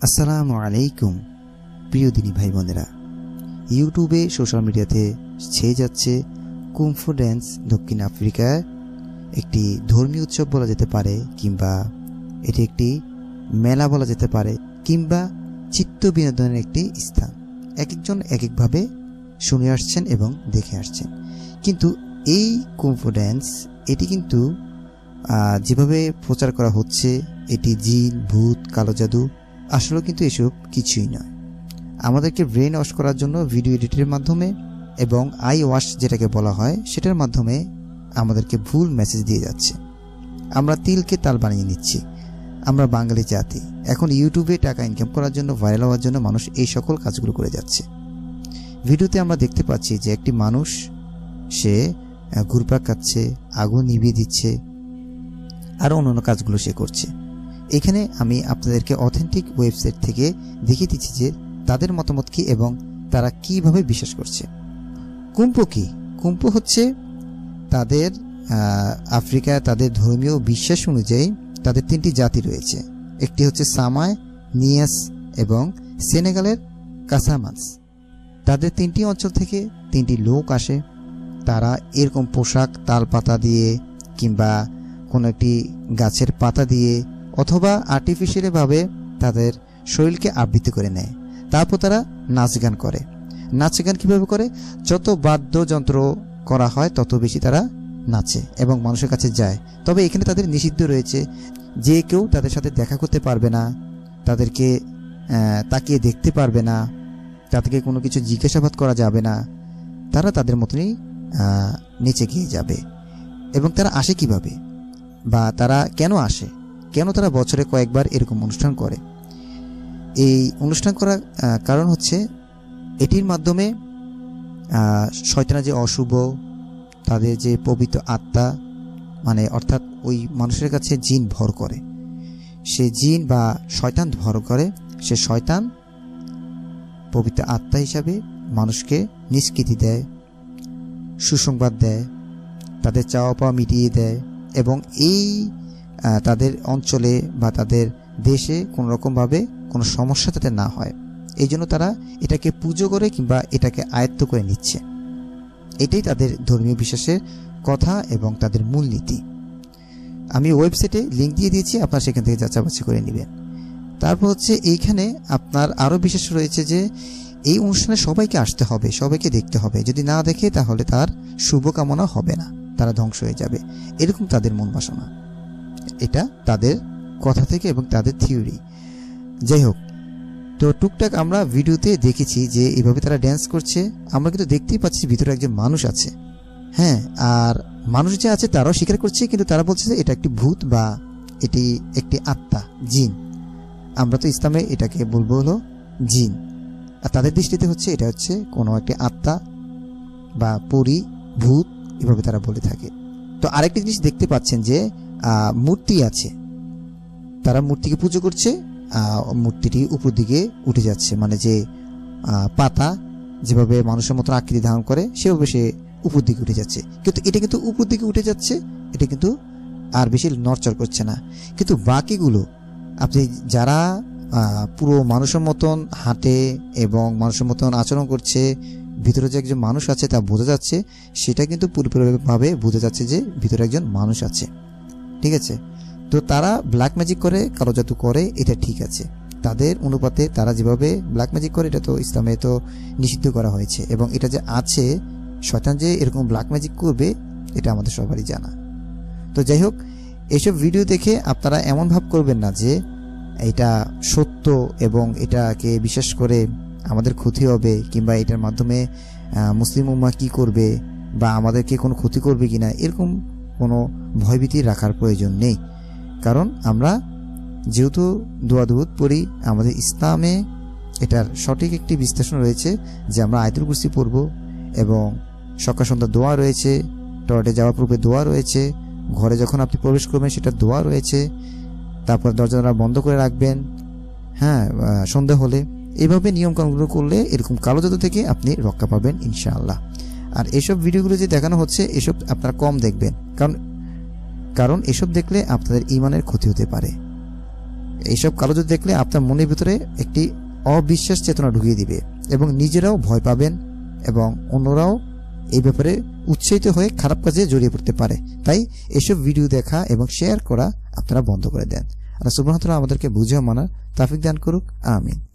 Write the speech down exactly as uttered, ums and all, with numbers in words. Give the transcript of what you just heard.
আসসালামু আলাইকুম প্রিয় দিনী ভাই বোনেরা, ইউটিউবে সোশ্যাল মিডিয়াতে ছেয়ে যাচ্ছে কুমফু ড্যান্স দক্ষিণ আফ্রিকার একটি ধর্মীয় উৎসব বলা যেতে পারে, কিংবা এটি একটি মেলা বলা যেতে পারে, কিংবা চিত্ত বিনোদনের একটি স্থান। এক একজন এক একভাবে শুনে আসছেন এবং দেখে আসছেন। কিন্তু এই কুমফু ড্যান্স এটি কিন্তু যেভাবে প্রচার করা হচ্ছে, এটি জিন, ভূত, কালো জাদু, আসলে কিন্তু এসব কিছুই নয়। আমাদেরকে ব্রেন ওয়াশ করার জন্য ভিডিও এডিটের মাধ্যমে এবং আই ওয়াশ যেটাকে বলা হয় সেটার মাধ্যমে আমাদেরকে ভুল মেসেজ দিয়ে যাচ্ছে। আমরা তিলকে তাল বানিয়ে নিচ্ছি। আমরা বাঙালি জাতি, এখন ইউটিউবে টাকা ইনকাম করার জন্য, ভাইরাল হওয়ার জন্য মানুষ এই সকল কাজগুলো করে যাচ্ছে। ভিডিওতে আমরা দেখতে পাচ্ছি যে একটি মানুষ সে ঘুরপাক খাচ্ছে, আগুন নিভিয়ে দিচ্ছে, আরও অন্যান্য কাজগুলো সে করছে। এখানে আমি আপনাদেরকে অথেন্টিক ওয়েবসাইট থেকে দেখিয়ে দিচ্ছি যে তাদের মতামত কী এবং তারা কিভাবে বিশ্বাস করছে। কুম্পু কি? কুম্পু হচ্ছে তাদের আফ্রিকা, তাদের ধর্মীয় বিশ্বাস অনুযায়ী তাদের তিনটি জাতি রয়েছে। একটি হচ্ছে সামায়, নিয়াস এবং সেনেগালের কাসামান্স। তাদের তিনটি অঞ্চল থেকে তিনটি লোক আসে। তারা এরকম পোশাক তাল পাতা দিয়ে কিংবা কোনো একটি গাছের পাতা দিয়ে অথবা আর্টিফিশিয়ালিভাবে তাদের শরীরকে আবৃত করে নেয়। তারপর তারা নাচ গান করে। নাচ গান কীভাবে করে? যত বাদ্যযন্ত্র করা হয় তত বেশি তারা নাচে এবং মানুষের কাছে যায়। তবে এখানে তাদের নিষিদ্ধ রয়েছে, যে কেউ তাদের সাথে দেখা করতে পারবে না, তাদেরকে তাকিয়ে দেখতে পারবে না, তাদেরকে কোনো কিছু জিজ্ঞাসাবাদ করা যাবে না। তারা তাদের মতনই নিচে গিয়ে যাবে। এবং তারা আসে কিভাবে, বা তারা কেন আসে, কেন তারা বছরে কয়েকবার এরকম অনুষ্ঠান করে? এই অনুষ্ঠান করার কারণ হচ্ছে এটির মাধ্যমে শয়তানের যে অশুভ, তাদের যে পবিত্র আত্মা, মানে অর্থাৎ ওই মানুষের কাছে জিন ভর করে, সে জিন বা শয়তান ভর করে, সে শয়তান পবিত্র আত্মা হিসাবে মানুষকে নিষ্কৃতি দেয়, সুসংবাদ দেয়, তাদের চাওয়া পাওয়া মিটিয়ে দেয় এবং এই তাদের অঞ্চলে বা তাদের দেশে কোনো রকমভাবে কোনো সমস্যা যাতে না হয়, এই জন্য তারা এটাকে পুজো করে কিংবা এটাকে আয়ত্ত করে নিচ্ছে। এটাই তাদের ধর্মীয় বিশ্বাসের কথা এবং তাদের মূলনীতি। আমি ওয়েবসাইটে লিঙ্ক দিয়ে দিয়েছি, আপনারা সেখান থেকে যাচাবাচি করে নেবেন। তারপর হচ্ছে এইখানে আপনার আরও বিশেষ রয়েছে যে এই অনুষ্ঠানে সবাইকে আসতে হবে, সবাইকে দেখতে হবে। যদি না দেখে তাহলে তার শুভকামনা হবে না, তারা ধ্বংস হয়ে যাবে, এরকম তাদের মন বাসনা। এটা তাদের কথা থেকে এবং তাদের থিওরি। যাই হোক, তো টুকটাক আমরা ভিডিওতে দেখেছি যে এইভাবে তারা ড্যান্স করছে। আমরা কিন্তু দেখতেই পাচ্ছি ভিতরে একজন মানুষ আছে। হ্যাঁ, আর মানুষ যে আছে তারাও স্বীকার করছে, কিন্তু তারা বলছে যে এটা একটি ভূত বা এটি একটি আত্মা, জিন। আমরা তো ইসলামে এটাকে বলবো হলো জিন, আর তাদের দৃষ্টিতে হচ্ছে এটা হচ্ছে কোনো একটি আত্মা বা পরী, ভূত, এভাবে তারা বলে থাকে। তো আরেকটি জিনিস দেখতে পাচ্ছেন যে মূর্তি আছে, তারা মূর্তিকে পুজো করছে। মূর্তিটি উপর দিকে উঠে যাচ্ছে, মানে যে পাতা যেভাবে মানুষের মতো আকৃতি ধারণ করে সেভাবে সে উপর দিকে উঠে যাচ্ছে। কিন্তু এটা কিন্তু উপর দিকে উঠে যাচ্ছে, এটা কিন্তু আর বেশি নড়চড় করছে না। কিন্তু বাকিগুলো আপনি যারা পুরো মানুষের মতন হাঁটে এবং মানুষের মতন আচরণ করছে, ভিতরে যে একজন মানুষ আছে তা বোঝা যাচ্ছে, সেটা কিন্তু পুরোপুরিভাবে বোঝা যাচ্ছে যে ভিতরে একজন মানুষ আছে। ঠিক আছে? তো তারা ব্ল্যাক ম্যাজিক করে, কালো জাদু করে, এটা ঠিক আছে। তাদের অনুপাতে তারা যেভাবে ব্ল্যাক ম্যাজিক করে, এটা তো ইসলামে তো নিষিদ্ধ করা হয়েছে। এবং এটা যে আছে, শয়তান যে এরকম ব্ল্যাক ম্যাজিক করবে, এটা আমাদের সবারই জানা। তো যাই হোক, এইসব ভিডিও দেখে আপনারা এমন ভাব করবেন না যে এটা সত্য এবং এটাকে বিশ্বাস করে আমাদের ক্ষতি হবে, কিংবা এটার মাধ্যমে মুসলিম উম্মাহ কী করবে বা আমাদেরকে কোনো ক্ষতি করবে কিনা, এরকম কোনো ভয়ভীতি রাখার প্রয়োজন নেই। কারণ আমরা যেহেতু দোয়া দুরুদ পড়ি, আমাদের ইসলামে এটার সঠিক একটি বিশ্লেষণ রয়েছে যে আমরা আয়াতুল কুরসি পড়ব এবং সকাল সন্ধ্যা দোয়া রয়েছে, টয়লেটে যাওয়ার পূর্বে দোয়া রয়েছে, ঘরে যখন আপনি প্রবেশ করবেন সেটা দোয়া রয়েছে, তারপর দরজাটা বন্ধ করে রাখবেন, হ্যাঁ, সন্ধ্যা হলে। এইভাবে নিয়মকানুনগুলো করলে এরকম কালো জাদু থেকে আপনি রক্ষা পাবেন ইনশাআল্লাহ। আর এসব ভিডিওগুলো যে দেখানো হচ্ছে, এসব আপনারা কম দেখবেন, কারণ কারণ এসব দেখলে আপনাদের ঈমানের ক্ষতি হতে পারে। এইসব কালো জাদু দেখলে আপনার মনের ভিতরে একটি অবিশ্বাস চেতনা ঢুকিয়ে দিবে এবং নিজেরাও ভয় পাবেন এবং অন্যরাও এই ব্যাপারে উৎসাহিত হয়ে খারাপ কাজে জড়িয়ে পড়তে পারে। তাই এসব ভিডিও দেখা এবং শেয়ার করা আপনারা বন্ধ করে দেন। আল্লাহ সুবহানাহু ওয়া তাআলা আমাদেরকে বুঝে মানার তৌফিক দান করুক। আমিন।